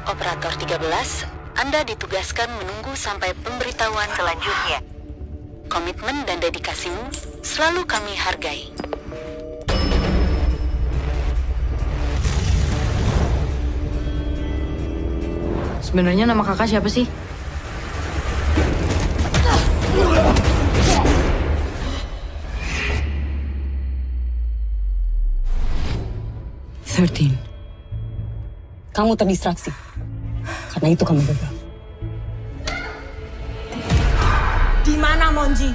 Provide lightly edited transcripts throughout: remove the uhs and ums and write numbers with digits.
Operator 13, Anda ditugaskan menunggu sampai pemberitahuan selanjutnya. Komitmen dan dedikasimu selalu kami hargai. Sebenarnya nama kakak siapa sih? Kamu terdistraksi. Karena itu kamu gagal. Di mana Monji?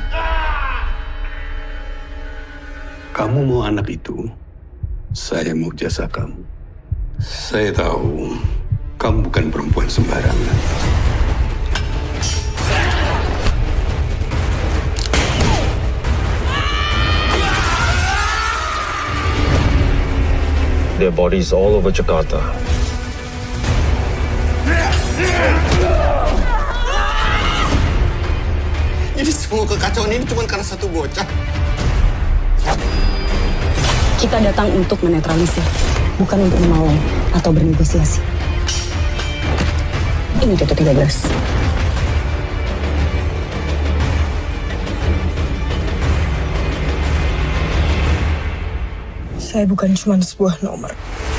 Kamu mau anak itu, saya mau jasa kamu. Saya tahu kamu bukan perempuan sembarangan. Their bodies all over Jakarta. Jadi semua kekacauan ini cuma karena satu bocah. Kita datang untuk menetralisir, bukan untuk menolong atau bernegosiasi. Ini Toto 13. Saya bukan cuma sebuah nomor.